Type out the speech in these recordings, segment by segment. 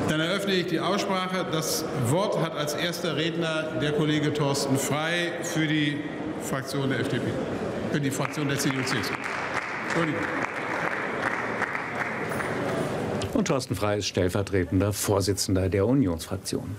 Dann eröffne ich die Aussprache. Das Wort hat als erster Redner der Kollege Thorsten Frey für die Fraktion der FDP, für die Fraktion der CDU-CSU. Entschuldigung. Und Thorsten Frey ist stellvertretender Vorsitzender der Unionsfraktion.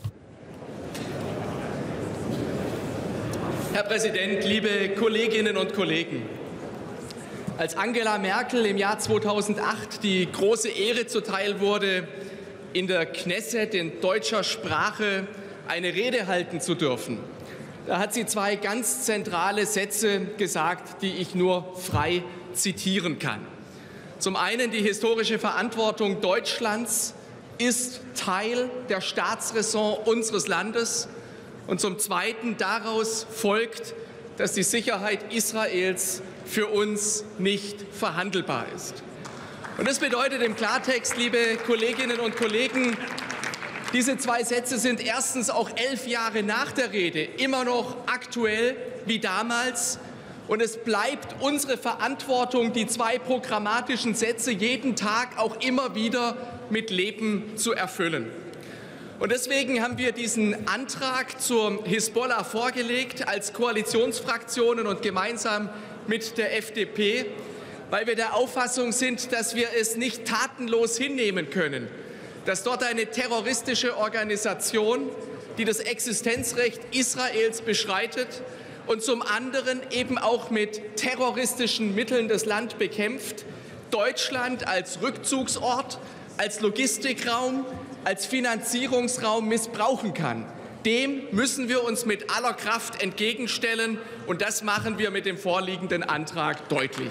Herr Präsident, liebe Kolleginnen und Kollegen! Als Angela Merkel im Jahr 2008 die große Ehre zuteil wurde, in der Knesset in deutscher Sprache eine Rede halten zu dürfen, da hat sie zwei ganz zentrale Sätze gesagt, die ich nur frei zitieren kann. Zum einen: Die historische Verantwortung Deutschlands ist Teil der Staatsräson unseres Landes. Und zum Zweiten: Daraus folgt, dass die Sicherheit Israels für uns nicht verhandelbar ist. Und das bedeutet im Klartext, liebe Kolleginnen und Kollegen, diese zwei Sätze sind erstens auch 11 Jahre nach der Rede immer noch aktuell wie damals. Und es bleibt unsere Verantwortung, die zwei programmatischen Sätze jeden Tag auch immer wieder mit Leben zu erfüllen. Und deswegen haben wir diesen Antrag zur Hisbollah vorgelegt als Koalitionsfraktionen und gemeinsam mit der FDP, weil wir der Auffassung sind, dass wir es nicht tatenlos hinnehmen können, dass dort eine terroristische Organisation, die das Existenzrecht Israels beschreitet und zum anderen eben auch mit terroristischen Mitteln das Land bekämpft, Deutschland als Rückzugsort, als Logistikraum, als Finanzierungsraum missbrauchen kann. Dem müssen wir uns mit aller Kraft entgegenstellen, und das machen wir mit dem vorliegenden Antrag deutlich.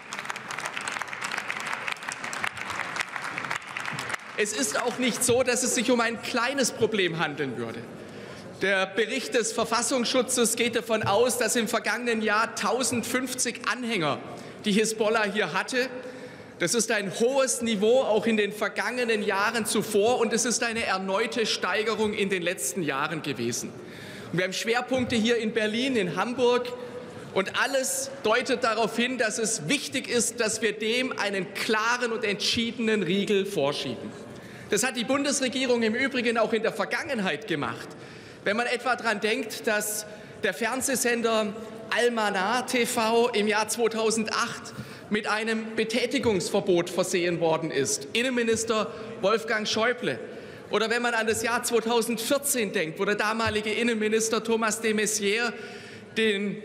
Es ist auch nicht so, dass es sich um ein kleines Problem handeln würde. Der Bericht des Verfassungsschutzes geht davon aus, dass im vergangenen Jahr 1050 Anhänger die Hisbollah hier hatte. Das ist ein hohes Niveau, auch in den vergangenen Jahren zuvor, und es ist eine erneute Steigerung in den letzten Jahren gewesen. Und wir haben Schwerpunkte hier in Berlin, in Hamburg, und alles deutet darauf hin, dass es wichtig ist, dass wir dem einen klaren und entschiedenen Riegel vorschieben. Das hat die Bundesregierung im Übrigen auch in der Vergangenheit gemacht. Wenn man etwa daran denkt, dass der Fernsehsender Al-Manar TV im Jahr 2008 mit einem Betätigungsverbot versehen worden ist, Innenminister Wolfgang Schäuble. Oder wenn man an das Jahr 2014 denkt, wo der damalige Innenminister Thomas de Maizière den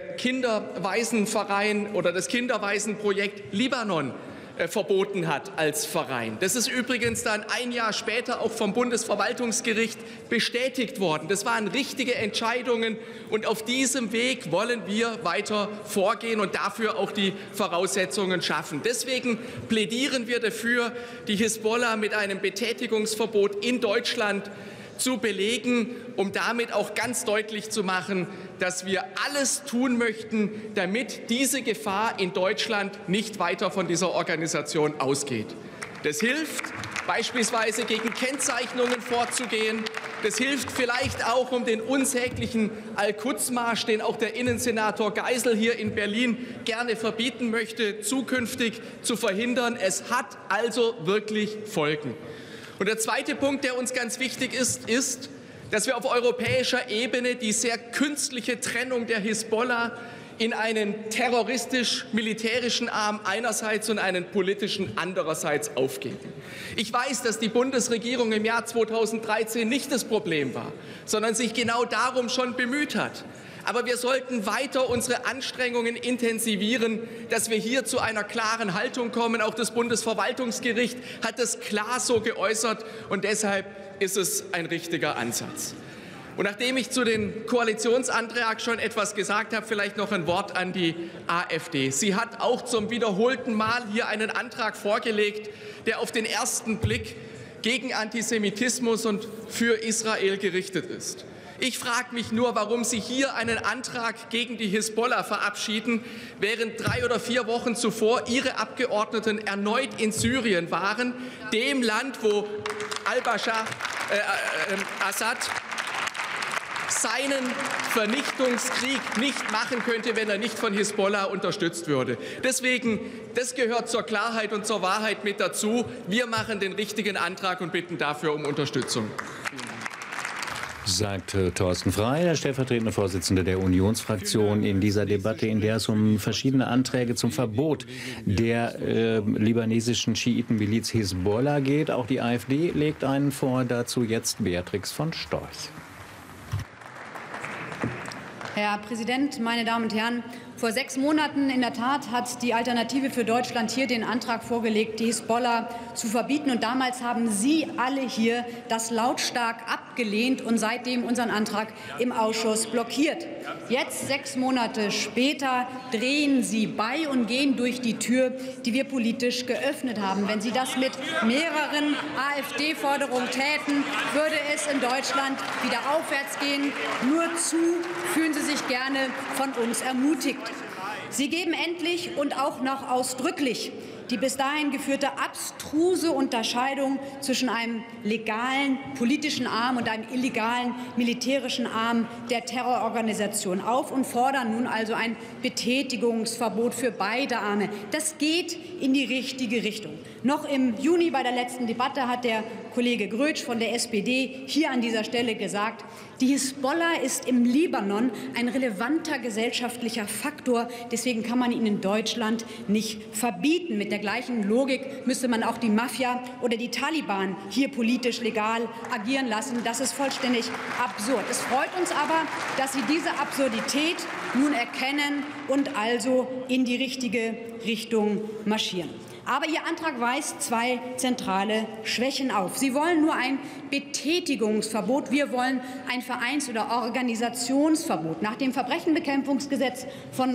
Kinderwaisenverein oder das Kinderwaisenprojekt Libanon verboten hat als Verein. Das ist übrigens dann ein Jahr später auch vom Bundesverwaltungsgericht bestätigt worden. Das waren richtige Entscheidungen, und auf diesem Weg wollen wir weiter vorgehen und dafür auch die Voraussetzungen schaffen. Deswegen plädieren wir dafür, die Hisbollah mit einem Betätigungsverbot in Deutschland zu belegen, um damit auch ganz deutlich zu machen, dass wir alles tun möchten, damit diese Gefahr in Deutschland nicht weiter von dieser Organisation ausgeht. Das hilft, beispielsweise gegen Kennzeichnungen vorzugehen. Das hilft vielleicht auch, um den unsäglichen Al-Quds-Marsch, den auch der Innensenator Geisel hier in Berlin gerne verbieten möchte, zukünftig zu verhindern. Es hat also wirklich Folgen. Und der zweite Punkt, der uns ganz wichtig ist, ist, dass wir auf europäischer Ebene die sehr künstliche Trennung der Hisbollah in einen terroristisch-militärischen Arm einerseits und einen politischen andererseits aufgeben. Ich weiß, dass die Bundesregierung im Jahr 2013 nicht das Problem war, sondern sich genau darum schon bemüht hat. Aber wir sollten weiter unsere Anstrengungen intensivieren, dass wir hier zu einer klaren Haltung kommen. Auch das Bundesverwaltungsgericht hat das klar so geäußert, und deshalb ist es ein richtiger Ansatz. Und nachdem ich zu dem Koalitionsantrag schon etwas gesagt habe, vielleicht noch ein Wort an die AfD. Sie hat auch zum wiederholten Mal hier einen Antrag vorgelegt, der auf den ersten Blick gegen Antisemitismus und für Israel gerichtet ist. Ich frage mich nur, warum Sie hier einen Antrag gegen die Hisbollah verabschieden, während 3 oder 4 Wochen zuvor Ihre Abgeordneten erneut in Syrien waren, dem Land, wo Assad seinen Vernichtungskrieg nicht machen könnte, wenn er nicht von Hisbollah unterstützt würde. Deswegen, das gehört zur Klarheit und zur Wahrheit mit dazu. Wir machen den richtigen Antrag und bitten dafür um Unterstützung. Sagt Thorsten Frey, der stellvertretende Vorsitzende der Unionsfraktion, in dieser Debatte, in der es um verschiedene Anträge zum Verbot der libanesischen Schiitenmiliz Hisbollah geht. Auch die AfD legt einen vor. Dazu jetzt Beatrix von Storch. Herr Präsident, meine Damen und Herren! Vor 6 Monaten in der Tat hat die Alternative für Deutschland hier den Antrag vorgelegt, die Hisbollah zu verbieten. Und damals haben Sie alle hier das lautstark abgelehnt und seitdem unseren Antrag im Ausschuss blockiert. Jetzt, 6 Monate später, drehen Sie bei und gehen durch die Tür, die wir politisch geöffnet haben. Wenn Sie das mit mehreren AfD-Forderungen täten, würde es in Deutschland wieder aufwärts gehen. Nur zu, fühlen Sie sich gerne von uns ermutigt. Sie geben endlich und auch noch ausdrücklich die bis dahin geführte abstruse Unterscheidung zwischen einem legalen politischen Arm und einem illegalen militärischen Arm der Terrororganisation auf und fordern nun also ein Betätigungsverbot für beide Arme. Das geht in die richtige Richtung. Noch im Juni bei der letzten Debatte hat der Kollege Grötsch von der SPD hier an dieser Stelle gesagt, die Hisbollah ist im Libanon ein relevanter gesellschaftlicher Faktor. Deswegen kann man ihn in Deutschland nicht verbieten. Mit der gleichen Logik müsste man auch die Mafia oder die Taliban hier politisch legal agieren lassen. Das ist vollständig absurd. Es freut uns aber, dass Sie diese Absurdität nun erkennen und also in die richtige Richtung marschieren. Aber Ihr Antrag weist 2 zentrale Schwächen auf. Sie wollen nur ein Betätigungsverbot. Wir wollen ein Vereins- oder Organisationsverbot. Nach dem Verbrechenbekämpfungsgesetz von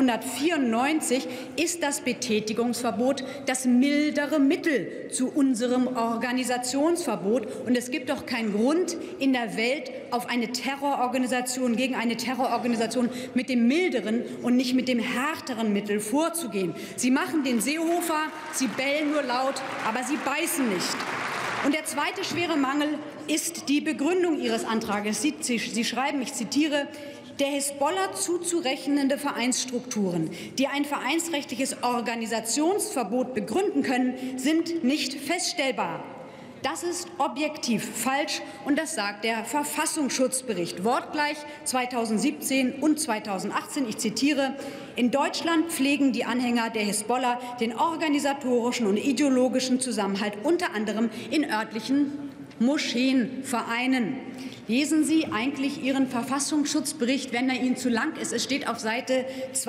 1994 ist das Betätigungsverbot das mildere Mittel zu unserem Organisationsverbot. Und es gibt doch keinen Grund in der Welt, auf eine Terrororganisation, gegen eine Terrororganisation mit dem milderen und nicht mit dem härteren Mittel vorzugehen. Sie machen den Seehofer, Sie bellen nur laut, aber Sie beißen nicht. Und der zweite schwere Mangel ist die Begründung Ihres Antrags. Sie schreiben, ich zitiere, der Hisbollah zuzurechnende Vereinsstrukturen, die ein vereinsrechtliches Organisationsverbot begründen können, sind nicht feststellbar. Das ist objektiv falsch, und das sagt der Verfassungsschutzbericht wortgleich 2017 und 2018. Ich zitiere: In Deutschland pflegen die Anhänger der Hisbollah den organisatorischen und ideologischen Zusammenhalt unter anderem in örtlichen Moscheenvereinen. Lesen Sie eigentlich Ihren Verfassungsschutzbericht, wenn er Ihnen zu lang ist? Es steht auf Seite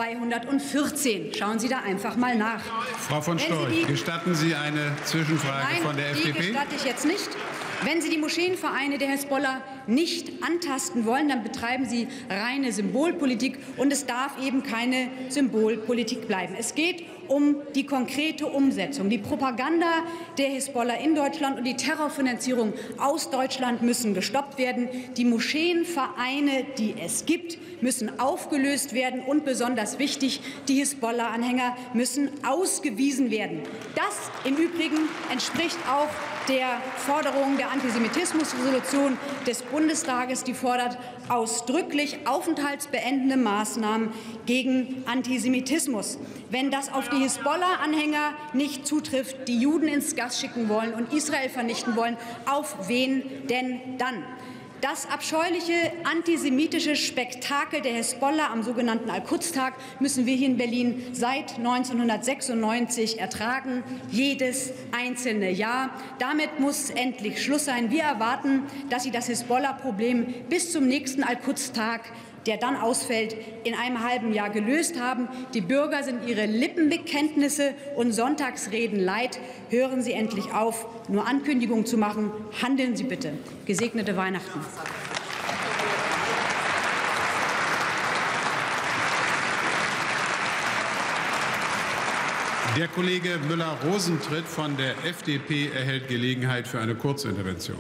214. Schauen Sie da einfach mal nach. Frau von Storch, gestatten Sie eine Zwischenfrage von der FDP? Nein, die gestatte ich jetzt nicht. Wenn Sie die Moscheenvereine der Hisbollah nicht antasten wollen, dann betreiben Sie reine Symbolpolitik, und es darf eben keine Symbolpolitik bleiben. Es geht um die konkrete Umsetzung. Die Propaganda der Hisbollah in Deutschland und die Terrorfinanzierung aus Deutschland müssen gestoppt werden. Die Moscheenvereine, die es gibt, müssen aufgelöst werden, und besonders wichtig, die Hisbollah-Anhänger müssen ausgewiesen werden. Das im Übrigen entspricht auch der Forderung der Antisemitismusresolution des Bundestages. Die fordert ausdrücklich aufenthaltsbeendende Maßnahmen gegen Antisemitismus. Wenn das auf die Hisbollah-Anhänger nicht zutrifft, die Juden ins Gas schicken wollen und Israel vernichten wollen, auf wen denn dann? Das abscheuliche antisemitische Spektakel der Hisbollah am sogenannten Al-Quds-Tag müssen wir hier in Berlin seit 1996 ertragen, jedes einzelne Jahr. Damit muss endlich Schluss sein. Wir erwarten, dass Sie das Hisbollah-Problem bis zum nächsten Al-Quds-Tag, der dann ausfällt, in einem halben Jahr gelöst haben. Die Bürger sind Ihre Lippenbekenntnisse und Sonntagsreden leid. Hören Sie endlich auf, nur Ankündigungen zu machen. Handeln Sie bitte. Gesegnete Weihnachten. Der Kollege Müller-Rosentritt von der FDP erhält Gelegenheit für eine Kurzintervention.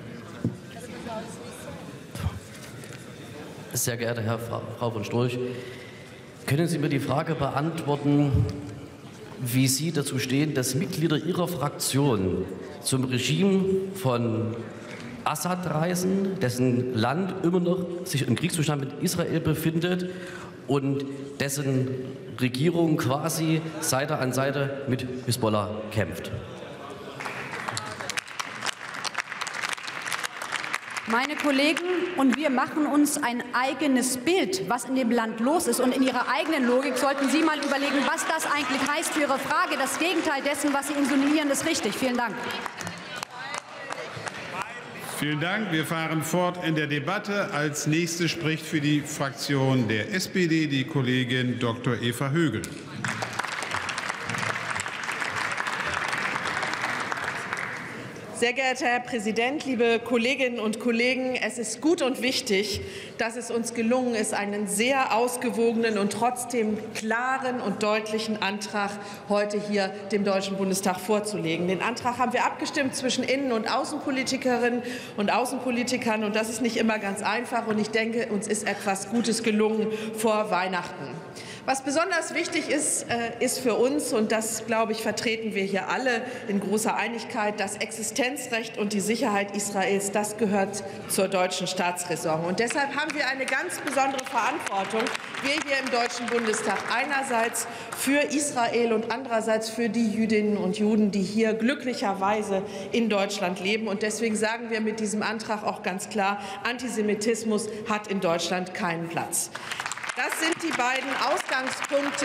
Sehr geehrte Frau von Storch, können Sie mir die Frage beantworten, wie Sie dazu stehen, dass Mitglieder Ihrer Fraktion zum Regime von Assad reisen, dessen Land immer noch sich im Kriegszustand mit Israel befindet und dessen Regierung quasi Seite an Seite mit Hisbollah kämpft. Meine Kollegen und wir machen uns ein eigenes Bild, was in dem Land los ist. Und in Ihrer eigenen Logik sollten Sie mal überlegen, was das eigentlich heißt für Ihre Frage. Das Gegenteil dessen, was Sie insinuieren, ist richtig. Vielen Dank. Vielen Dank. Wir fahren fort in der Debatte. Als nächste spricht für die Fraktion der SPD die Kollegin Dr. Eva Högel. Sehr geehrter Herr Präsident, liebe Kolleginnen und Kollegen! Es ist gut und wichtig, dass es uns gelungen ist, einen sehr ausgewogenen und trotzdem klaren und deutlichen Antrag heute hier dem Deutschen Bundestag vorzulegen. Den Antrag haben wir abgestimmt zwischen Innen- und Außenpolitikerinnen und Außenpolitikern. Und das ist nicht immer ganz einfach. Und ich denke, uns ist etwas Gutes gelungen vor Weihnachten. Was besonders wichtig ist, ist für uns, und das, glaube ich, vertreten wir hier alle in großer Einigkeit, das Existenzrecht und die Sicherheit Israels, das gehört zur deutschen Staatsräson. Und deshalb haben wir eine ganz besondere Verantwortung, wir hier im Deutschen Bundestag, einerseits für Israel und andererseits für die Jüdinnen und Juden, die hier glücklicherweise in Deutschland leben. Und deswegen sagen wir mit diesem Antrag auch ganz klar, Antisemitismus hat in Deutschland keinen Platz. Das sind die beiden Ausgangspunkte,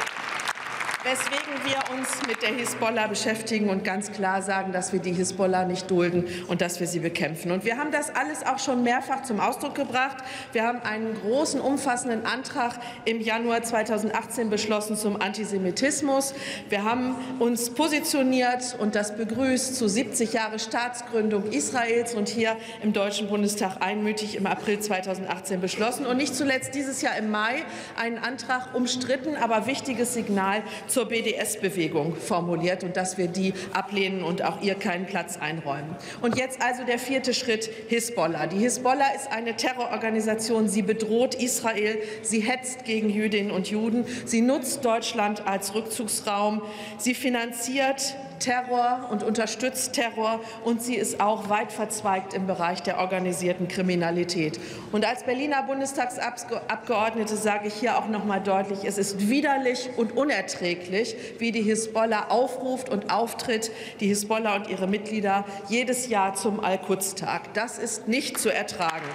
weswegen wir uns mit der Hisbollah beschäftigen und ganz klar sagen, dass wir die Hisbollah nicht dulden und dass wir sie bekämpfen. Und wir haben das alles auch schon mehrfach zum Ausdruck gebracht. Wir haben einen großen, umfassenden Antrag im Januar 2018 beschlossen zum Antisemitismus. Wir haben uns positioniert und das begrüßt zu 70 Jahre Staatsgründung Israels und hier im Deutschen Bundestag einmütig im April 2018 beschlossen. Und nicht zuletzt dieses Jahr im Mai einen Antrag umstritten, aber wichtiges Signal zur BDS-Bewegung formuliert und dass wir die ablehnen und auch ihr keinen Platz einräumen. Und jetzt also der vierte Schritt, Hisbollah. Die Hisbollah ist eine Terrororganisation. Sie bedroht Israel. Sie hetzt gegen Jüdinnen und Juden. Sie nutzt Deutschland als Rückzugsraum. Sie finanziert Terror und unterstützt Terror, und sie ist auch weit verzweigt im Bereich der organisierten Kriminalität. Und als Berliner Bundestagsabgeordnete sage ich hier auch noch mal deutlich, es ist widerlich und unerträglich, wie die Hisbollah aufruft und auftritt, die Hisbollah und ihre Mitglieder jedes Jahr zum Al-Quds-Tag. Das ist nicht zu ertragen.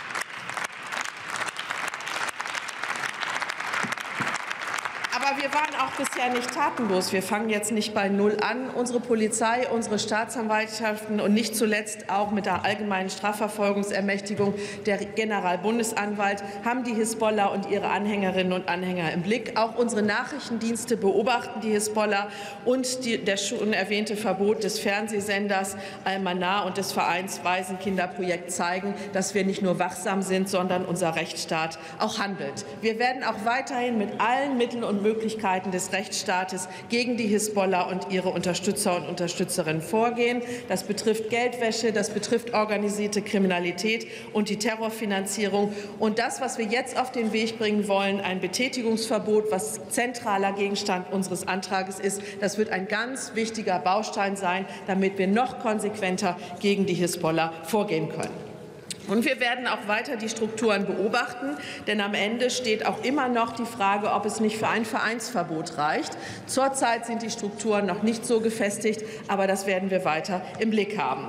Aber wir waren auch bisher nicht tatenlos. Wir fangen jetzt nicht bei Null an. Unsere Polizei, unsere Staatsanwaltschaften und nicht zuletzt auch mit der allgemeinen Strafverfolgungsermächtigung der Generalbundesanwalt haben die Hisbollah und ihre Anhängerinnen und Anhänger im Blick. Auch unsere Nachrichtendienste beobachten die Hisbollah, und der schon erwähnte Verbot des Fernsehsenders Al-Manar und des Vereins Waisenkinderprojekt zeigen, dass wir nicht nur wachsam sind, sondern unser Rechtsstaat auch handelt. Wir werden auch weiterhin mit allen Mitteln und Möglichkeiten des Rechtsstaates gegen die Hisbollah und ihre Unterstützer und Unterstützerinnen vorgehen. Das betrifft Geldwäsche, das betrifft organisierte Kriminalität und die Terrorfinanzierung. Und das, was wir jetzt auf den Weg bringen wollen, ein Betätigungsverbot, was zentraler Gegenstand unseres Antrags ist, das wird ein ganz wichtiger Baustein sein, damit wir noch konsequenter gegen die Hisbollah vorgehen können. Und wir werden auch weiter die Strukturen beobachten, denn am Ende steht auch immer noch die Frage, ob es nicht für ein Vereinsverbot reicht. Zurzeit sind die Strukturen noch nicht so gefestigt, aber das werden wir weiter im Blick haben.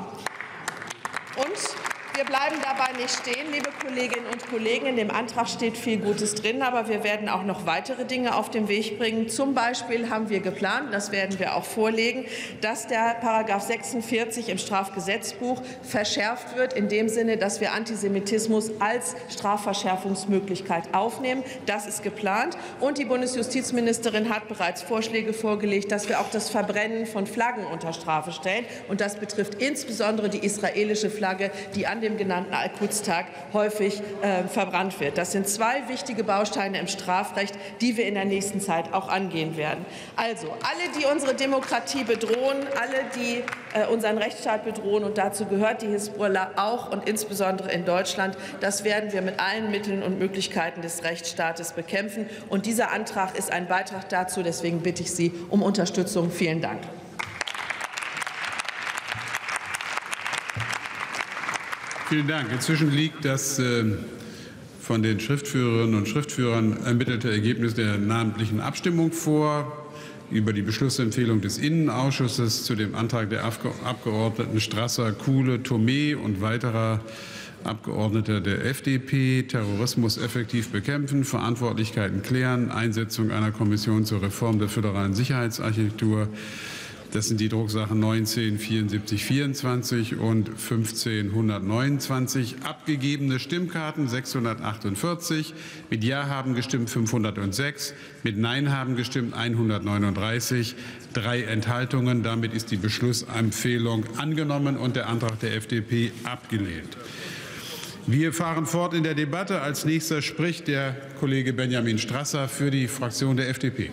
Und wir bleiben dabei nicht stehen, liebe Kolleginnen und Kollegen. In dem Antrag steht viel Gutes drin, aber wir werden auch noch weitere Dinge auf den Weg bringen. Zum Beispiel haben wir geplant, das werden wir auch vorlegen, dass der § 46 im Strafgesetzbuch verschärft wird, in dem Sinne, dass wir Antisemitismus als Strafverschärfungsmöglichkeit aufnehmen. Das ist geplant. Und die Bundesjustizministerin hat bereits Vorschläge vorgelegt, dass wir auch das Verbrennen von Flaggen unter Strafe stellen. Und das betrifft insbesondere die israelische Flagge, die an dem genannten Al-Quds-Tag häufig verbrannt wird. Das sind zwei wichtige Bausteine im Strafrecht, die wir in der nächsten Zeit auch angehen werden. Also alle, die unsere Demokratie bedrohen, alle, die unseren Rechtsstaat bedrohen, und dazu gehört die Hisbollah auch und insbesondere in Deutschland, das werden wir mit allen Mitteln und Möglichkeiten des Rechtsstaates bekämpfen. Und dieser Antrag ist ein Beitrag dazu. Deswegen bitte ich Sie um Unterstützung. Vielen Dank. Vielen Dank. Inzwischen liegt das von den Schriftführerinnen und Schriftführern ermittelte Ergebnis der namentlichen Abstimmung vor über die Beschlussempfehlung des Innenausschusses zu dem Antrag der Abgeordneten Strasser, Kuhle, Thomé und weiterer Abgeordneter der FDP, Terrorismus effektiv bekämpfen, Verantwortlichkeiten klären, Einsetzung einer Kommission zur Reform der föderalen Sicherheitsarchitektur. Das sind die Drucksachen 19 74 24 und 15 129. Abgegebene Stimmkarten 648. Mit Ja haben gestimmt 506. Mit Nein haben gestimmt 139. 3 Enthaltungen. Damit ist die Beschlussempfehlung angenommen und der Antrag der FDP abgelehnt. Wir fahren fort in der Debatte. Als nächster spricht der Kollege Benjamin Strasser für die Fraktion der FDP.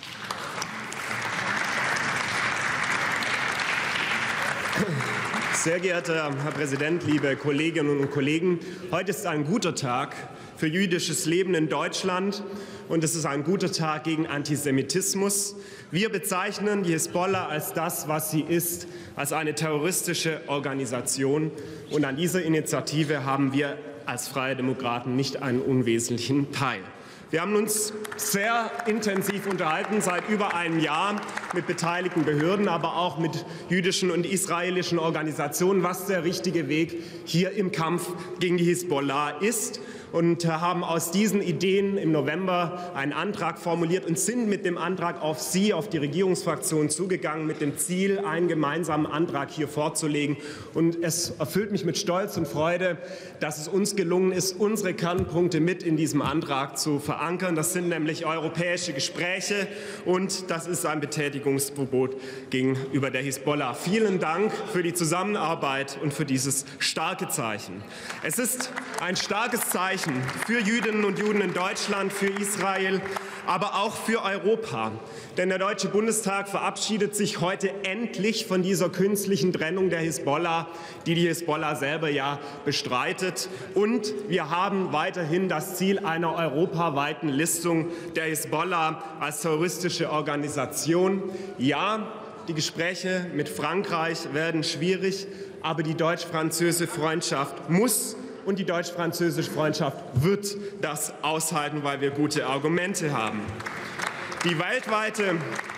Sehr geehrter Herr Präsident, liebe Kolleginnen und Kollegen! Heute ist ein guter Tag für jüdisches Leben in Deutschland, und es ist ein guter Tag gegen Antisemitismus. Wir bezeichnen die Hisbollah als das, was sie ist, als eine terroristische Organisation. Und an dieser Initiative haben wir als Freie Demokraten nicht einen unwesentlichen Teil. Wir haben uns sehr intensiv unterhalten, seit über einem Jahr, mit beteiligten Behörden, aber auch mit jüdischen und israelischen Organisationen, was der richtige Weg hier im Kampf gegen die Hisbollah ist. Und haben aus diesen Ideen im November einen Antrag formuliert und sind mit dem Antrag auf Sie, auf die Regierungsfraktion zugegangen, mit dem Ziel, einen gemeinsamen Antrag hier vorzulegen. Und es erfüllt mich mit Stolz und Freude, dass es uns gelungen ist, unsere Kernpunkte mit in diesem Antrag zu verankern. Das sind nämlich europäische Gespräche und das ist ein Betätigungsverbot gegenüber der Hisbollah. Vielen Dank für die Zusammenarbeit und für dieses starke Zeichen. Es ist ein starkes Zeichen für Jüdinnen und Juden in Deutschland, für Israel, aber auch für Europa. Denn der Deutsche Bundestag verabschiedet sich heute endlich von dieser künstlichen Trennung der Hisbollah, die die Hisbollah selber ja bestreitet. Und wir haben weiterhin das Ziel einer europaweiten Listung der Hisbollah als terroristische Organisation. Ja, die Gespräche mit Frankreich werden schwierig, aber die deutsch-französische Freundschaft muss und die deutsch-französische Freundschaft wird das aushalten, weil wir gute Argumente haben. Die weltweite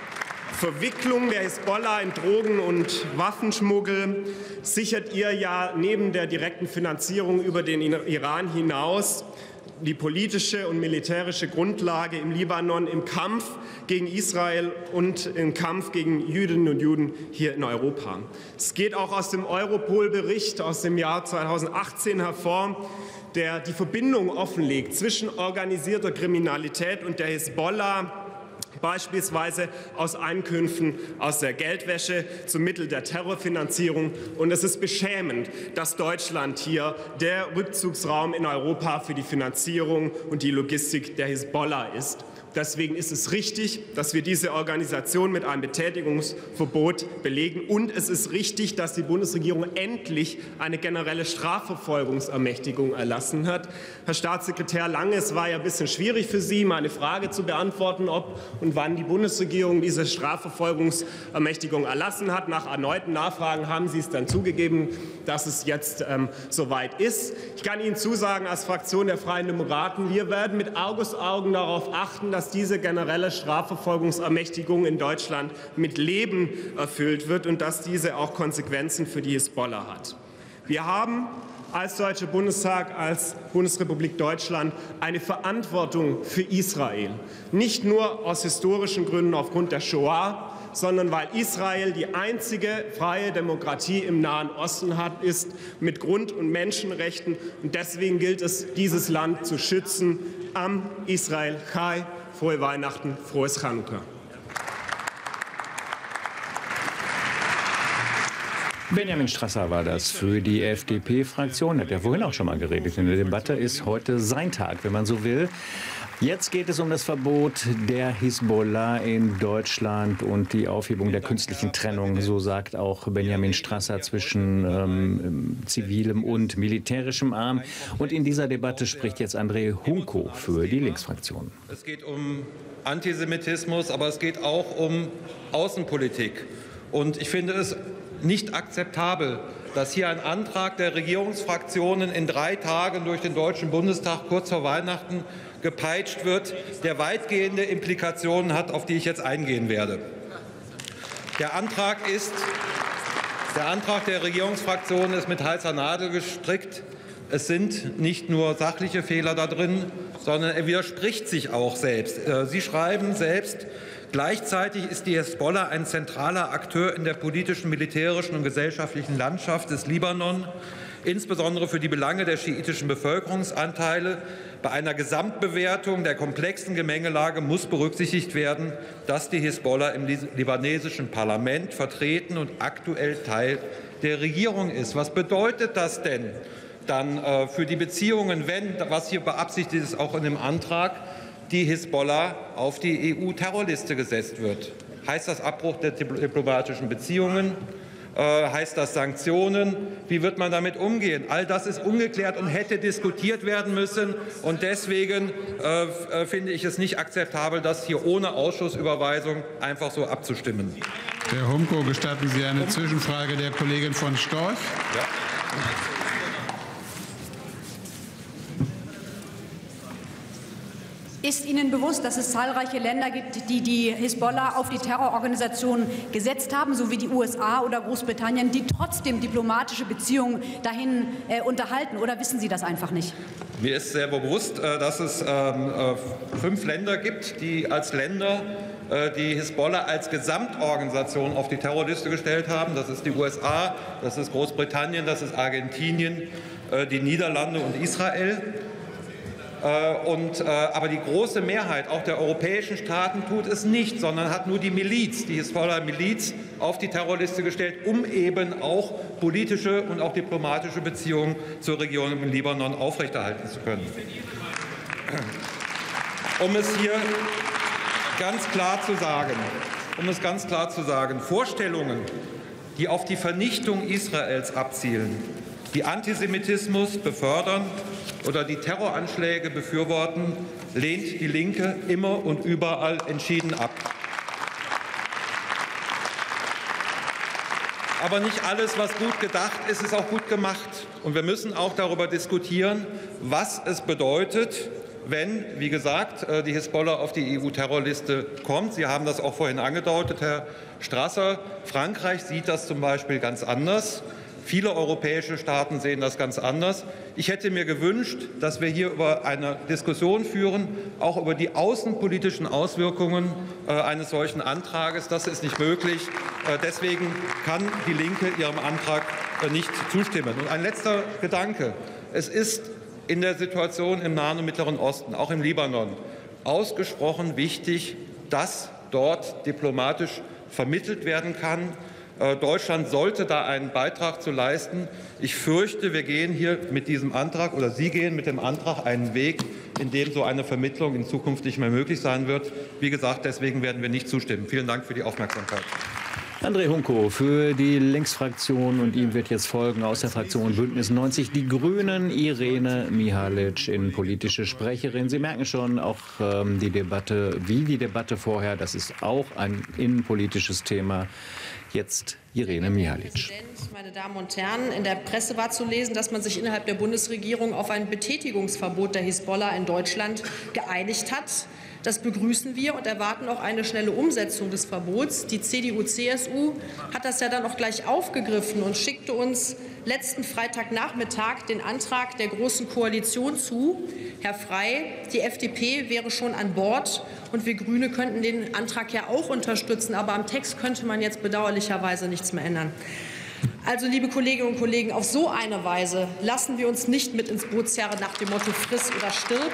Verwicklung der Hisbollah in Drogen- und Waffenschmuggel sichert ihr ja neben der direkten Finanzierung über den Iran hinaus die politische und militärische Grundlage im Libanon im Kampf gegen Israel und im Kampf gegen Jüdinnen und Juden hier in Europa. Es geht auch aus dem Europol-Bericht aus dem Jahr 2018 hervor, der die Verbindung offenlegt zwischen organisierter Kriminalität und der Hisbollah, beispielsweise aus Einkünften aus der Geldwäsche zum Mittel der Terrorfinanzierung. Und es ist beschämend, dass Deutschland hier der Rückzugsraum in Europa für die Finanzierung und die Logistik der Hisbollah ist. Deswegen ist es richtig, dass wir diese Organisation mit einem Betätigungsverbot belegen. Und es ist richtig, dass die Bundesregierung endlich eine generelle Strafverfolgungsermächtigung erlassen hat. Herr Staatssekretär Lange, es war ja ein bisschen schwierig für Sie, meine Frage zu beantworten, ob und wann die Bundesregierung diese Strafverfolgungsermächtigung erlassen hat. Nach erneuten Nachfragen haben Sie es dann zugegeben, dass es jetzt soweit ist. Ich kann Ihnen zusagen, als Fraktion der Freien Demokraten, wir werden mit Argusaugen darauf achten, dass diese generelle Strafverfolgungsermächtigung in Deutschland mit Leben erfüllt wird und dass diese auch Konsequenzen für die Hisbollah hat. Wir haben als Deutscher Bundestag, als Bundesrepublik Deutschland eine Verantwortung für Israel. Nicht nur aus historischen Gründen aufgrund der Shoah, sondern weil Israel die einzige freie Demokratie im Nahen Osten ist mit Grund- und Menschenrechten. Und deswegen gilt es, dieses Land zu schützen. Am Israel Chai. Frohe Weihnachten, frohes Chanukka. Benjamin Strasser war das für die FDP-Fraktion. Hat ja vorhin auch schon mal geredet. In der Debatte ist heute sein Tag, wenn man so will. Jetzt geht es um das Verbot der Hisbollah in Deutschland und die Aufhebung der künstlichen Trennung, so sagt auch Benjamin Strasser, zwischen zivilem und militärischem Arm. Und in dieser Debatte spricht jetzt André Hunko für die Linksfraktion. Es geht um Antisemitismus, aber es geht auch um Außenpolitik. Und ich finde es nicht akzeptabel, dass hier ein Antrag der Regierungsfraktionen in 3 Tagen durch den Deutschen Bundestag kurz vor Weihnachten gepeitscht wird, der weitgehende Implikationen hat, auf die ich jetzt eingehen werde. Der Antrag der Regierungsfraktionen ist mit heißer Nadel gestrickt. Es sind nicht nur sachliche Fehler da drin, sondern er widerspricht sich auch selbst. Sie schreiben selbst, gleichzeitig ist die Hisbollah ein zentraler Akteur in der politischen, militärischen und gesellschaftlichen Landschaft des Libanon, insbesondere für die Belange der schiitischen Bevölkerungsanteile. Bei einer Gesamtbewertung der komplexen Gemengelage muss berücksichtigt werden, dass die Hisbollah im libanesischen Parlament vertreten und aktuell Teil der Regierung ist. Was bedeutet das denn dann für die Beziehungen, wenn, was hier beabsichtigt ist, auch in dem Antrag, die Hisbollah auf die EU-Terrorliste gesetzt wird? Heißt das Abbruch der diplomatischen Beziehungen? Heißt das Sanktionen? Wie wird man damit umgehen? All das ist ungeklärt und hätte diskutiert werden müssen. Und deswegen finde ich es nicht akzeptabel, das hier ohne Ausschussüberweisung einfach so abzustimmen. Herr Humko, gestatten Sie eine Zwischenfrage der Kollegin von Storch? Ja. Ist Ihnen bewusst, dass es zahlreiche Länder gibt, die die Hisbollah auf die Terrororganisation gesetzt haben, so wie die USA oder Großbritannien, die trotzdem diplomatische Beziehungen dahin unterhalten? Oder wissen Sie das einfach nicht? Mir ist sehr bewusst, dass es 5 Länder gibt, die als Länder die Hisbollah als Gesamtorganisation auf die Terrorliste gestellt haben. Das ist die USA, das ist Großbritannien, das ist Argentinien, die Niederlande und Israel. Aber die große Mehrheit auch der europäischen Staaten tut es nicht, sondern hat nur die Miliz, die Hisbollah-Miliz, auf die Terrorliste gestellt, um eben auch politische und auch diplomatische Beziehungen zur Region im Libanon aufrechterhalten zu können. Um es hier ganz klar zu sagen, Vorstellungen, die auf die Vernichtung Israels abzielen, die Antisemitismus befördern oder die Terroranschläge befürworten, lehnt die Linke immer und überall entschieden ab. Aber nicht alles, was gut gedacht ist, ist auch gut gemacht. Und wir müssen auch darüber diskutieren, was es bedeutet, wenn, wie gesagt, die Hisbollah auf die EU-Terrorliste kommt. Sie haben das auch vorhin angedeutet, Herr Strasser. Frankreich sieht das zum Beispiel ganz anders. Viele europäische Staaten sehen das ganz anders. Ich hätte mir gewünscht, dass wir hier über eine Diskussion führen, auch über die außenpolitischen Auswirkungen eines solchen Antrages. Das ist nicht möglich. Deswegen kann die Linke Ihrem Antrag nicht zustimmen. Und ein letzter Gedanke. Es ist in der Situation im Nahen und Mittleren Osten, auch im Libanon, ausgesprochen wichtig, dass dort diplomatisch vermittelt werden kann. Deutschland sollte da einen Beitrag zu leisten. Ich fürchte, wir gehen hier mit diesem Antrag oder Sie gehen mit dem Antrag einen Weg, in dem so eine Vermittlung in Zukunft nicht mehr möglich sein wird. Wie gesagt, deswegen werden wir nicht zustimmen. Vielen Dank für die Aufmerksamkeit. André Hunko für die Linksfraktion und ihm wird jetzt folgen aus der Fraktion Bündnis 90 Die Grünen Irene Mihalic, innenpolitische Sprecherin. Sie merken schon, auch die Debatte vorher, das ist auch ein innenpolitisches Thema. Jetzt Irene Mihalic. Herr Präsident, meine Damen und Herren, in der Presse war zu lesen, dass man sich innerhalb der Bundesregierung auf ein Betätigungsverbot der Hisbollah in Deutschland geeinigt hat. Das begrüßen wir und erwarten auch eine schnelle Umsetzung des Verbots. Die CDU-CSU hat das ja dann auch gleich aufgegriffen und schickte uns letzten Freitagnachmittag den Antrag der Großen Koalition zu. Herr Frey, die FDP wäre schon an Bord und wir Grüne könnten den Antrag ja auch unterstützen. Aber am Text könnte man jetzt bedauerlicherweise nichts mehr ändern. Also, liebe Kolleginnen und Kollegen, auf so eine Weise lassen wir uns nicht mit ins Boot zerren nach dem Motto Friss oder stirb.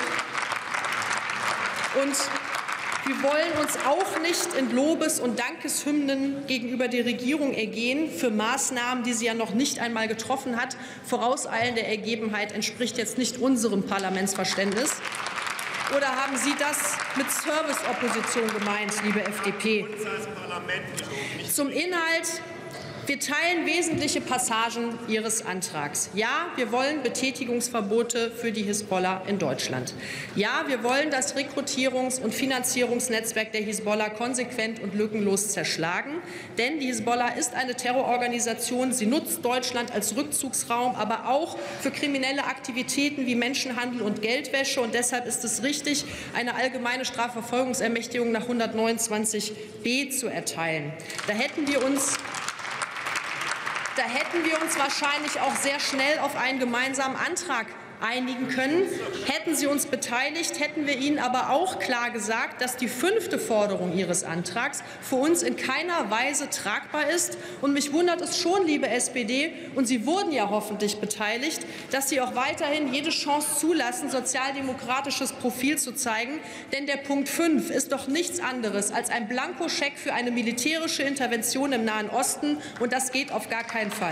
Und wir wollen uns auch nicht in Lobes- und Dankeshymnen gegenüber der Regierung ergehen für Maßnahmen, die sie ja noch nicht einmal getroffen hat. Vorauseilende Ergebenheit entspricht jetzt nicht unserem Parlamentsverständnis. Oder haben Sie das mit Serviceopposition gemeint, liebe FDP? Zum Inhalt. Wir teilen wesentliche Passagen Ihres Antrags. Ja, wir wollen Betätigungsverbote für die Hisbollah in Deutschland. Ja, wir wollen das Rekrutierungs- und Finanzierungsnetzwerk der Hisbollah konsequent und lückenlos zerschlagen. Denn die Hisbollah ist eine Terrororganisation. Sie nutzt Deutschland als Rückzugsraum, aber auch für kriminelle Aktivitäten wie Menschenhandel und Geldwäsche. Und deshalb ist es richtig, eine allgemeine Strafverfolgungsermächtigung nach 129b zu erteilen. Da hätten wir uns wahrscheinlich auch sehr schnell auf einen gemeinsamen Antrag einigen können. Hätten Sie uns beteiligt, hätten wir Ihnen aber auch klar gesagt, dass die 5. Forderung Ihres Antrags für uns in keiner Weise tragbar ist. Und mich wundert es schon, liebe SPD, und Sie wurden ja hoffentlich beteiligt, dass Sie auch weiterhin jede Chance zulassen, sozialdemokratisches Profil zu zeigen. Denn der Punkt 5 ist doch nichts anderes als ein Blankoscheck für eine militärische Intervention im Nahen Osten. Und das geht auf gar keinen Fall.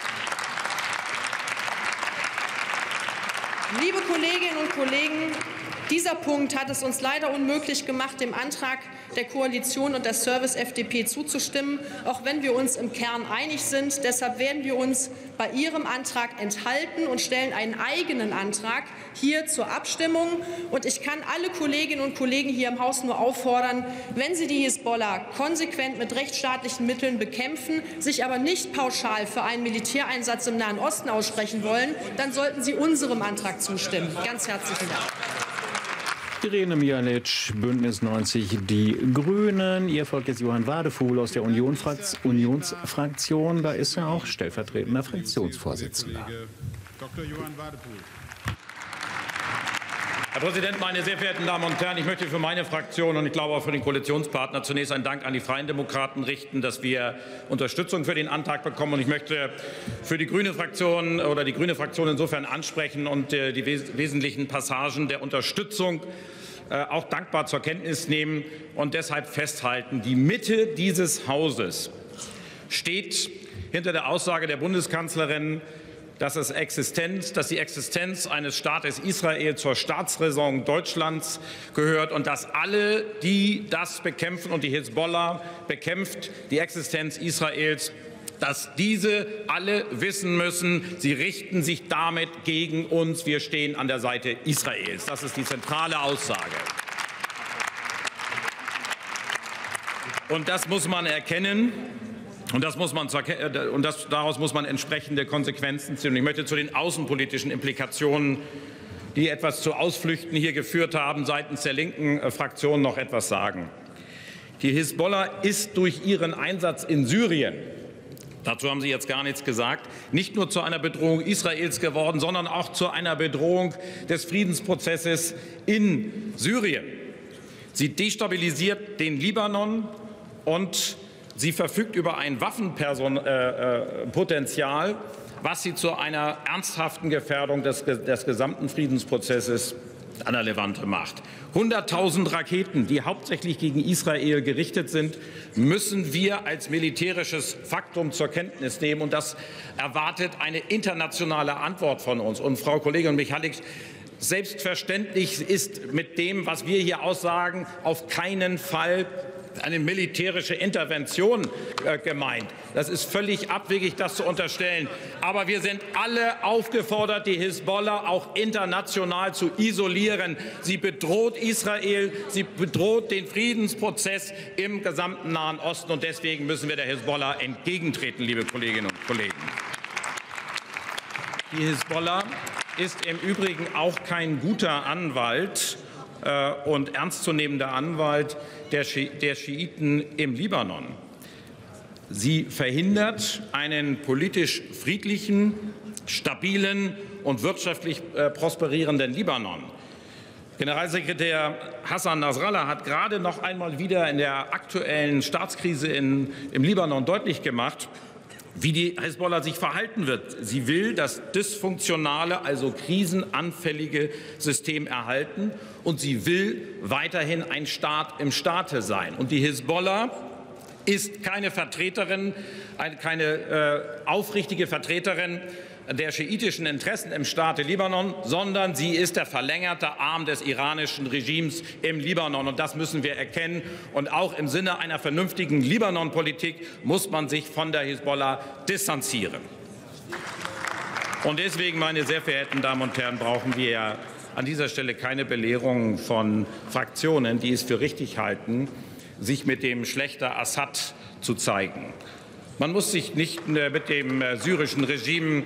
Liebe Kolleginnen und Kollegen, dieser Punkt hat es uns leider unmöglich gemacht, dem Antrag der Koalition und der Service-FDP zuzustimmen, auch wenn wir uns im Kern einig sind. Deshalb werden wir uns bei Ihrem Antrag enthalten und stellen einen eigenen Antrag hier zur Abstimmung. Und ich kann alle Kolleginnen und Kollegen hier im Haus nur auffordern, wenn Sie die Hisbollah konsequent mit rechtsstaatlichen Mitteln bekämpfen, sich aber nicht pauschal für einen Militäreinsatz im Nahen Osten aussprechen wollen, dann sollten Sie unserem Antrag zustimmen. Ganz herzlichen Dank. Irene Mijalic, Bündnis 90 Die Grünen. Ihr folgt jetzt Johann Wadefuhl aus der Unionsfraktion. Da ist er auch stellvertretender Fraktionsvorsitzender. Dr. Johann Wadefuhl. Herr Präsident, meine sehr verehrten Damen und Herren! Ich möchte für meine Fraktion und ich glaube auch für den Koalitionspartner zunächst einen Dank an die Freien Demokraten richten, dass wir Unterstützung für den Antrag bekommen. Und ich möchte für die Grüne Fraktion oder die Grüne Fraktion insofern ansprechen und die wesentlichen Passagen der Unterstützung auch dankbar zur Kenntnis nehmen und deshalb festhalten. Die Mitte dieses Hauses steht hinter der Aussage der Bundeskanzlerin, dass die Existenz eines Staates Israel zur Staatsräson Deutschlands gehört und dass alle, die das bekämpfen und die Hisbollah bekämpft die Existenz Israels, dass diese alle wissen müssen, sie richten sich damit gegen uns. Wir stehen an der Seite Israels. Das ist die zentrale Aussage. Und das muss man erkennen. Und daraus muss man entsprechende Konsequenzen ziehen. Und ich möchte zu den außenpolitischen Implikationen, die etwas zu Ausflüchten hier geführt haben, seitens der linken Fraktion noch etwas sagen. Die Hisbollah ist durch ihren Einsatz in Syrien, dazu haben Sie jetzt gar nichts gesagt, nicht nur zu einer Bedrohung Israels geworden, sondern auch zu einer Bedrohung des Friedensprozesses in Syrien. Sie destabilisiert den Libanon und sie verfügt über ein Waffenpotenzial, was sie zu einer ernsthaften Gefährdung des gesamten Friedensprozesses an der Levante macht. 100.000 Raketen, die hauptsächlich gegen Israel gerichtet sind, müssen wir als militärisches Faktum zur Kenntnis nehmen. Und das erwartet eine internationale Antwort von uns. Und Frau Kollegin Mijalic, selbstverständlich ist mit dem, was wir hier aussagen, auf keinen Fall eine militärische Intervention gemeint. Das ist völlig abwegig, das zu unterstellen. Aber wir sind alle aufgefordert, die Hisbollah auch international zu isolieren. Sie bedroht Israel, sie bedroht den Friedensprozess im gesamten Nahen Osten. Und deswegen müssen wir der Hisbollah entgegentreten, liebe Kolleginnen und Kollegen. Die Hisbollah ist im Übrigen auch kein guter Anwalt und ernstzunehmender Anwalt der Schiiten im Libanon. Sie verhindert einen politisch friedlichen, stabilen und wirtschaftlich prosperierenden Libanon. Generalsekretär Hassan Nasrallah hat gerade noch einmal wieder in der aktuellen Staatskrise im Libanon deutlich gemacht, wie die Hisbollah sich verhalten wird. Sie will das dysfunktionale, also krisenanfällige System erhalten und sie will weiterhin ein Staat im Staate sein. Und die Hisbollah ist keine Vertreterin, keine aufrichtige Vertreterin der schiitischen Interessen im Staate Libanon, sondern sie ist der verlängerte Arm des iranischen Regimes im Libanon. Und das müssen wir erkennen. Und auch im Sinne einer vernünftigen Libanon-Politik muss man sich von der Hisbollah distanzieren. Und deswegen, meine sehr verehrten Damen und Herren, brauchen wir an dieser Stelle keine Belehrungen von Fraktionen, die es für richtig halten, sich mit dem Schlächter Assad zu zeigen. Man muss sich nicht mit dem syrischen Regime,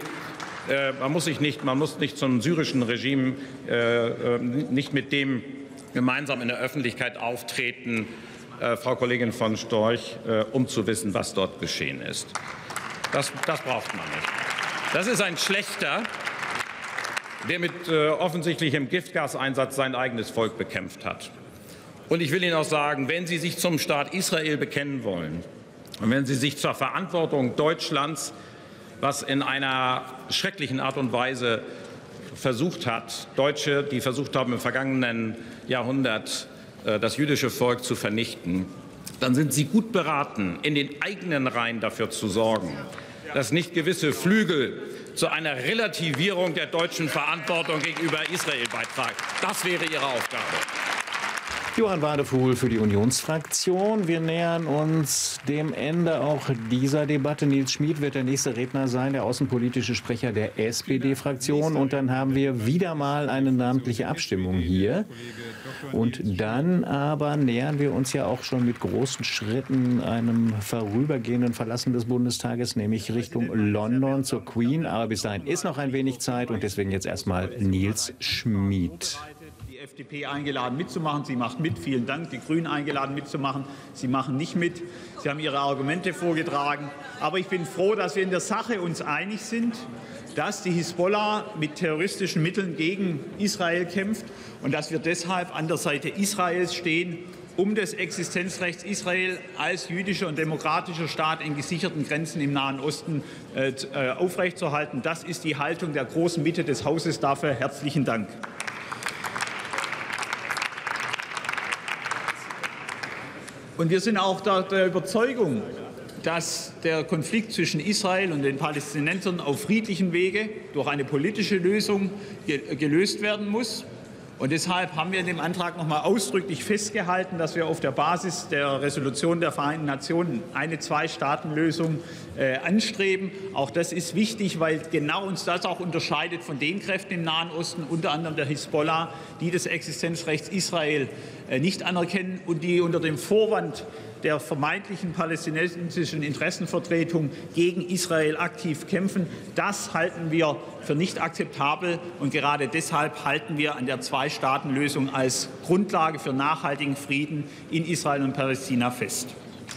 man muss nicht zum syrischen Regime nicht mit dem gemeinsam in der Öffentlichkeit auftreten, Frau Kollegin von Storch, um zu wissen, was dort geschehen ist. Das braucht man nicht. Das ist ein Schlächter, der mit offensichtlichem Giftgaseinsatz sein eigenes Volk bekämpft hat. Und ich will Ihnen auch sagen, wenn Sie sich zum Staat Israel bekennen wollen und wenn Sie sich zur Verantwortung Deutschlands, was in einer schrecklichen Art und Weise versucht hat, Deutsche, die versucht haben, im vergangenen Jahrhundert das jüdische Volk zu vernichten, dann sind Sie gut beraten, in den eigenen Reihen dafür zu sorgen, dass nicht gewisse Flügel zu einer Relativierung der deutschen Verantwortung gegenüber Israel beitragen. Das wäre Ihre Aufgabe. Johann Wadefuhl für die Unionsfraktion. Wir nähern uns dem Ende auch dieser Debatte. Nils Schmid wird der nächste Redner sein, der außenpolitische Sprecher der SPD-Fraktion. Und dann haben wir wieder mal eine namentliche Abstimmung hier. Und dann aber nähern wir uns ja auch schon mit großen Schritten einem vorübergehenden Verlassen des Bundestages, nämlich Richtung London zur Queen. Aber bis dahin ist noch ein wenig Zeit und deswegen jetzt erstmal Nils Schmid. Die FDP eingeladen mitzumachen. Sie macht mit. Vielen Dank. Die Grünen eingeladen mitzumachen. Sie machen nicht mit. Sie haben Ihre Argumente vorgetragen. Aber ich bin froh, dass wir in der Sache uns einig sind, dass die Hisbollah mit terroristischen Mitteln gegen Israel kämpft und dass wir deshalb an der Seite Israels stehen, um des Existenzrechts Israel als jüdischer und demokratischer Staat in gesicherten Grenzen im Nahen Osten aufrechtzuerhalten. Das ist die Haltung der großen Mitte des Hauses. Dafür herzlichen Dank. Und wir sind auch der Überzeugung, dass der Konflikt zwischen Israel und den Palästinensern auf friedlichem Wege durch eine politische Lösung gelöst werden muss. Und deshalb haben wir in dem Antrag noch mal ausdrücklich festgehalten, dass wir auf der Basis der Resolution der Vereinten Nationen eine Zwei-Staaten-Lösung anstreben. Auch das ist wichtig, weil genau uns das auch unterscheidet von den Kräften im Nahen Osten, unter anderem der Hisbollah, die das Existenzrecht Israel nicht anerkennen und die unter dem Vorwand der vermeintlichen palästinensischen Interessenvertretung gegen Israel aktiv kämpfen. Das halten wir für nicht akzeptabel. Und gerade deshalb halten wir an der Zwei-Staaten-Lösung als Grundlage für nachhaltigen Frieden in Israel und Palästina fest.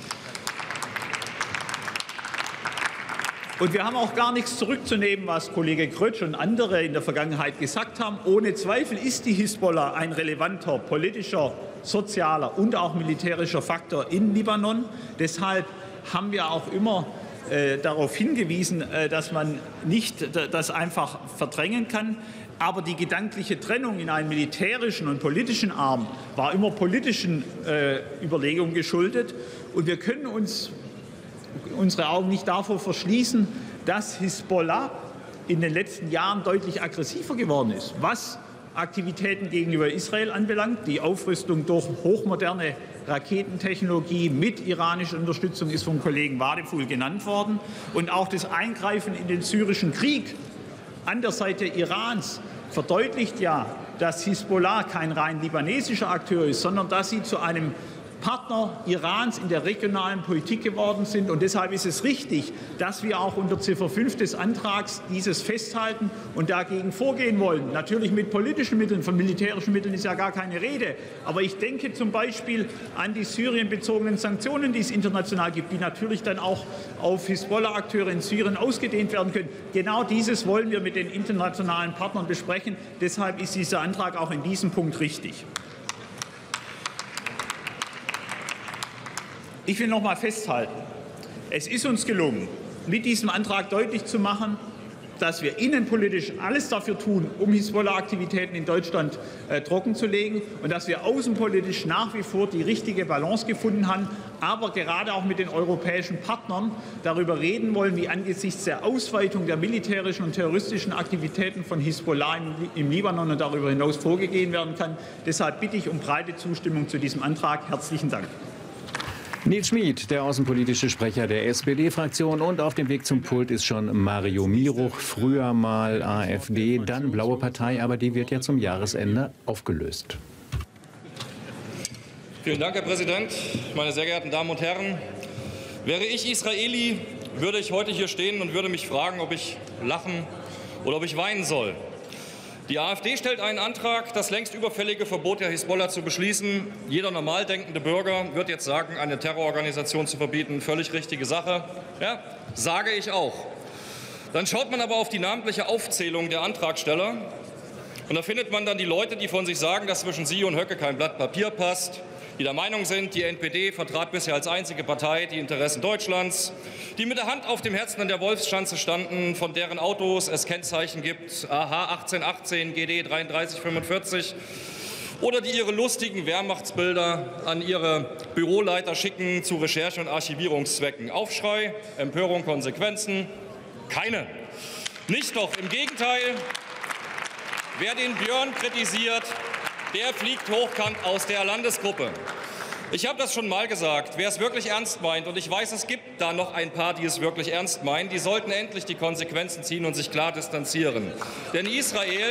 Und wir haben auch gar nichts zurückzunehmen, was Kollege Grötsch und andere in der Vergangenheit gesagt haben. Ohne Zweifel ist die Hisbollah ein relevanter politischer, sozialer und auch militärischer Faktor in Libanon. Deshalb haben wir auch immer darauf hingewiesen, dass man nicht das einfach verdrängen kann. Aber die gedankliche Trennung in einen militärischen und politischen Arm war immer politischen Überlegungen geschuldet. Und wir können uns unsere Augen nicht davor verschließen, dass Hisbollah in den letzten Jahren deutlich aggressiver geworden ist, was Aktivitäten gegenüber Israel anbelangt. Die Aufrüstung durch hochmoderne Raketentechnologie mit iranischer Unterstützung ist vom Kollegen Wadefuhl genannt worden. Und auch das Eingreifen in den syrischen Krieg an der Seite Irans verdeutlicht ja, dass Hisbollah kein rein libanesischer Akteur ist, sondern dass sie zu einem Partner Irans in der regionalen Politik geworden sind. Und deshalb ist es richtig, dass wir auch unter Ziffer 5 des Antrags dieses festhalten und dagegen vorgehen wollen. Natürlich mit politischen Mitteln, von militärischen Mitteln ist ja gar keine Rede. Aber ich denke zum Beispiel an die syrienbezogenen Sanktionen, die es international gibt, die natürlich dann auch auf Hisbollah-Akteure in Syrien ausgedehnt werden können. Genau dieses wollen wir mit den internationalen Partnern besprechen. Deshalb ist dieser Antrag auch in diesem Punkt richtig. Ich will noch mal festhalten, es ist uns gelungen, mit diesem Antrag deutlich zu machen, dass wir innenpolitisch alles dafür tun, um Hisbollah-Aktivitäten in Deutschland trockenzulegen und dass wir außenpolitisch nach wie vor die richtige Balance gefunden haben, aber gerade auch mit den europäischen Partnern darüber reden wollen, wie angesichts der Ausweitung der militärischen und terroristischen Aktivitäten von Hisbollah im Libanon und darüber hinaus vorgegangen werden kann. Deshalb bitte ich um breite Zustimmung zu diesem Antrag. Herzlichen Dank. Nils Schmid, der außenpolitische Sprecher der SPD-Fraktion, und auf dem Weg zum Pult ist schon Mario Miruch, früher mal AfD, dann Blaue Partei, aber die wird ja zum Jahresende aufgelöst. Vielen Dank, Herr Präsident. Meine sehr geehrten Damen und Herren, wäre ich Israeli, würde ich heute hier stehen und würde mich fragen, ob ich lachen oder ob ich weinen soll. Die AfD stellt einen Antrag, das längst überfällige Verbot der Hisbollah zu beschließen. Jeder normal denkende Bürger wird jetzt sagen, eine Terrororganisation zu verbieten, völlig richtige Sache. Ja, sage ich auch. Dann schaut man aber auf die namentliche Aufzählung der Antragsteller und da findet man dann die Leute, die von sich sagen, dass zwischen sie und Höcke kein Blatt Papier passt, die der Meinung sind, die NPD vertrat bisher als einzige Partei die Interessen Deutschlands, die mit der Hand auf dem Herzen an der Wolfsschanze standen, von deren Autos es Kennzeichen gibt, AH 1818, GD 3345, oder die ihre lustigen Wehrmachtsbilder an ihre Büroleiter schicken zu Recherche- und Archivierungszwecken. Aufschrei, Empörung, Konsequenzen? Keine. Nicht doch, im Gegenteil. Wer den Björn kritisiert, der fliegt hochkant aus der Landesgruppe. Ich habe das schon mal gesagt, wer es wirklich ernst meint, und ich weiß, es gibt da noch ein paar, die es wirklich ernst meinen, die sollten endlich die Konsequenzen ziehen und sich klar distanzieren. Denn Israel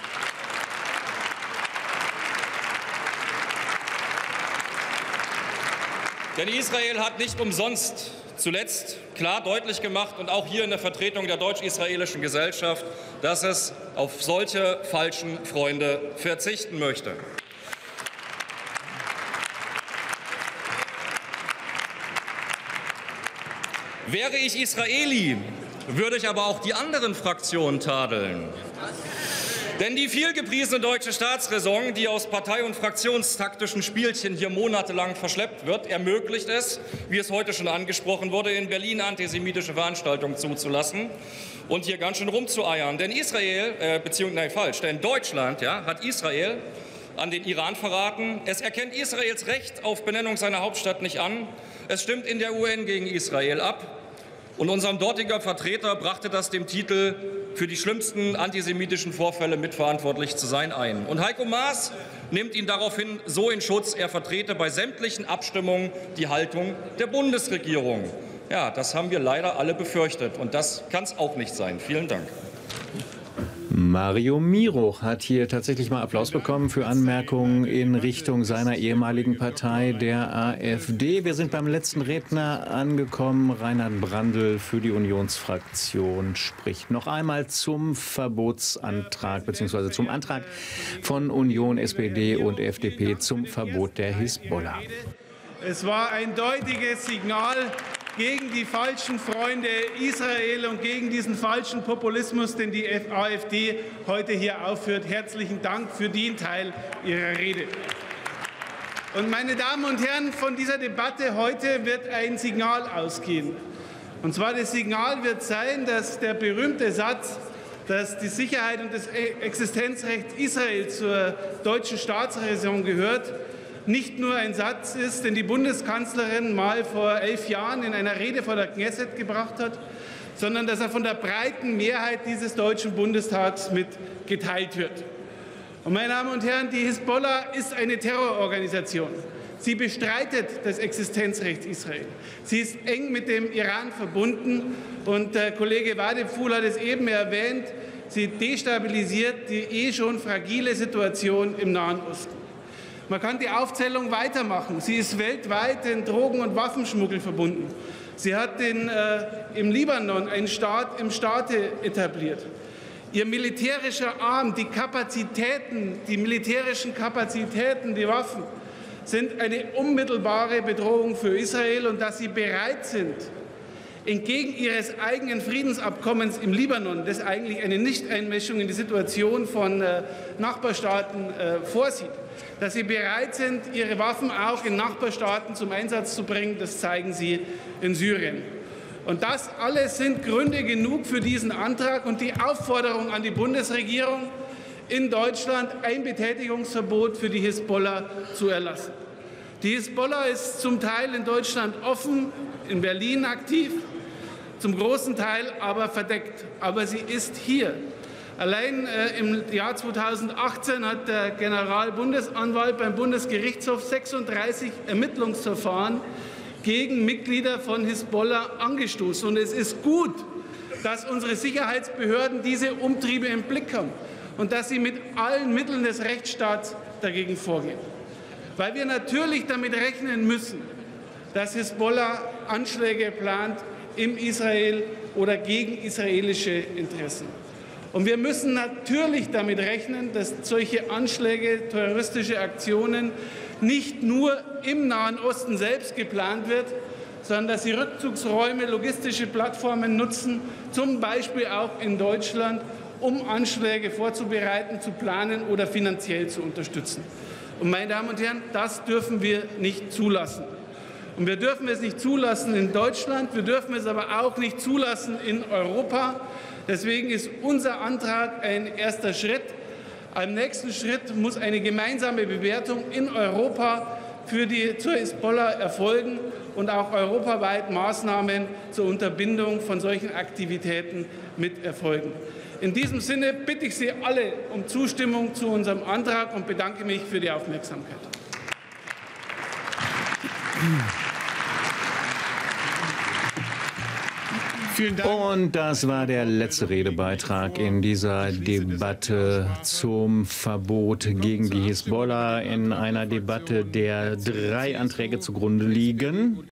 hat nicht umsonst zuletzt klar deutlich gemacht und auch hier in der Vertretung der deutsch-israelischen Gesellschaft, dass es auf solche falschen Freunde verzichten möchte. Wäre ich Israeli, würde ich aber auch die anderen Fraktionen tadeln. Denn die vielgepriesene deutsche Staatsräson, die aus partei- und fraktionstaktischen Spielchen hier monatelang verschleppt wird, ermöglicht es, wie es heute schon angesprochen wurde, in Berlin antisemitische Veranstaltungen zuzulassen und hier ganz schön rumzueiern. Denn denn Deutschland hat Israel an den Iran verraten. Es erkennt Israels Recht auf Benennung seiner Hauptstadt nicht an. Es stimmt in der UN gegen Israel ab. Und unserem dortiger Vertreter brachte das dem Titel, für die schlimmsten antisemitischen Vorfälle mitverantwortlich zu sein, ein. Und Heiko Maas nimmt ihn daraufhin so in Schutz, er vertrete bei sämtlichen Abstimmungen die Haltung der Bundesregierung. Ja, das haben wir leider alle befürchtet. Und das kann es auch nicht sein. Vielen Dank. Mario Miruch hat hier tatsächlich mal Applaus bekommen für Anmerkungen in Richtung seiner ehemaligen Partei, der AfD. Wir sind beim letzten Redner angekommen. Reinhard Brandl für die Unionsfraktion spricht noch einmal zum Verbotsantrag bzw. zum Antrag von Union, SPD und FDP zum Verbot der Hisbollah. Es war ein deutliches Signal gegen die falschen Freunde Israel und gegen diesen falschen Populismus, den die AfD heute hier aufführt. Herzlichen Dank für den Teil Ihrer Rede. Und meine Damen und Herren, von dieser Debatte heute wird ein Signal ausgehen. Und zwar das Signal wird sein, dass der berühmte Satz, dass die Sicherheit und das Existenzrecht Israels zur deutschen Staatsräson gehört, nicht nur ein Satz ist, den die Bundeskanzlerin mal vor 11 Jahren in einer Rede vor der Knesset gebracht hat, sondern dass er von der breiten Mehrheit dieses Deutschen Bundestags mit geteilt wird. Und meine Damen und Herren, die Hisbollah ist eine Terrororganisation. Sie bestreitet das Existenzrecht Israel. Sie ist eng mit dem Iran verbunden. Und der Kollege Wadephul hat es eben erwähnt, sie destabilisiert die schon fragile Situation im Nahen Osten. Man kann die Aufzählung weitermachen. Sie ist weltweit den Drogen- und Waffenschmuggel verbunden. Sie hat im Libanon einen Staat im Staate etabliert. Ihr militärischer Arm, die militärischen Kapazitäten, die Waffen, sind eine unmittelbare Bedrohung für Israel. Und dass sie bereit sind, entgegen ihres eigenen Friedensabkommens im Libanon, das eigentlich eine Nichteinmischung in die Situation von Nachbarstaaten vorsieht, dass sie bereit sind, ihre Waffen auch in Nachbarstaaten zum Einsatz zu bringen, das zeigen sie in Syrien. Und das alles sind Gründe genug für diesen Antrag und die Aufforderung an die Bundesregierung, in Deutschland ein Betätigungsverbot für die Hisbollah zu erlassen. Die Hisbollah ist zum Teil in Deutschland offen, in Berlin aktiv, zum großen Teil aber verdeckt. Aber sie ist hier. Allein im Jahr 2018 hat der Generalbundesanwalt beim Bundesgerichtshof 36 Ermittlungsverfahren gegen Mitglieder von Hisbollah angestoßen. Und es ist gut, dass unsere Sicherheitsbehörden diese Umtriebe im Blick haben und dass sie mit allen Mitteln des Rechtsstaats dagegen vorgehen. Weil wir natürlich damit rechnen müssen, dass Hisbollah Anschläge plant in Israel oder gegen israelische Interessen. Und wir müssen natürlich damit rechnen, dass solche Anschläge, terroristische Aktionen nicht nur im Nahen Osten selbst geplant wird, sondern dass sie Rückzugsräume, logistische Plattformen nutzen, zum Beispiel auch in Deutschland, um Anschläge vorzubereiten, zu planen oder finanziell zu unterstützen. Und meine Damen und Herren, das dürfen wir nicht zulassen. Und wir dürfen es nicht zulassen in Deutschland, wir dürfen es aber auch nicht zulassen in Europa. Deswegen ist unser Antrag ein erster Schritt. Im nächsten Schritt muss eine gemeinsame Bewertung in Europa zur Hisbollah erfolgen und auch europaweit Maßnahmen zur Unterbindung von solchen Aktivitäten mit erfolgen. In diesem Sinne bitte ich Sie alle um Zustimmung zu unserem Antrag und bedanke mich für die Aufmerksamkeit. Vielen Dank. Und das war der letzte Redebeitrag in dieser Debatte zum Verbot gegen die Hisbollah, in einer Debatte, der 3 Anträge zugrunde liegen.